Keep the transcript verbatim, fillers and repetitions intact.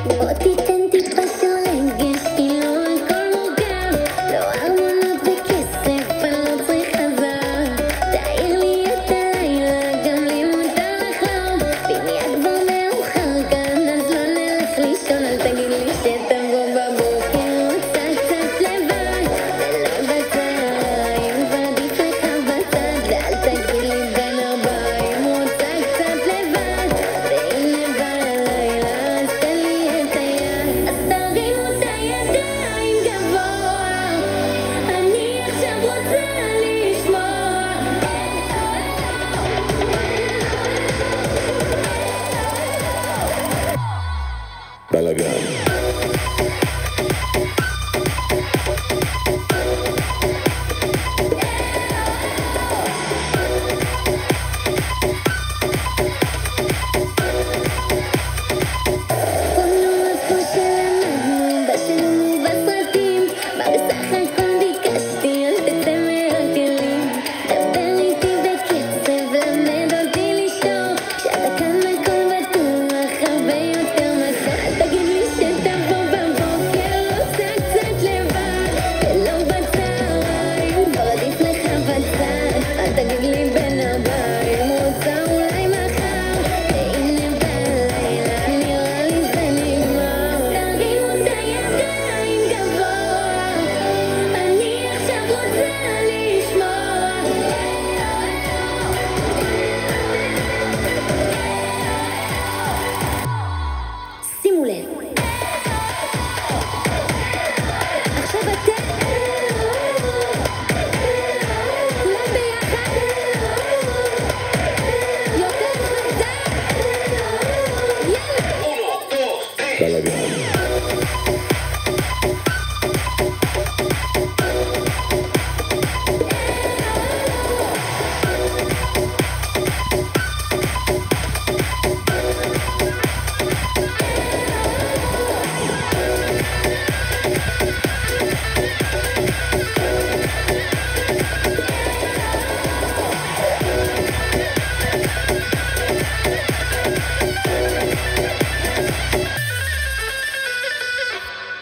בוא תיתן טיפה של רגש, כאילו הכל מורכב, לא ארמונות וכסף, אני לא צריכה זר. תאיר לי את הלילה, גם לי מותר לחלום, ואם יהיה כבר מאוחר כאן, אז לא נלך לישון. אל תגיד לי שתבוא בבוקר, רוצה קצת לבד, ולא בצהריים, ועדיף לך בצד, ואל תגיד לי בין ארבעים, רוצה קצת לבד, והנה בא הלילה, אז תן לי את היד, אז תרימו את הידיים גבוה, אני עכשיו רוצה לשמוע. בלגן.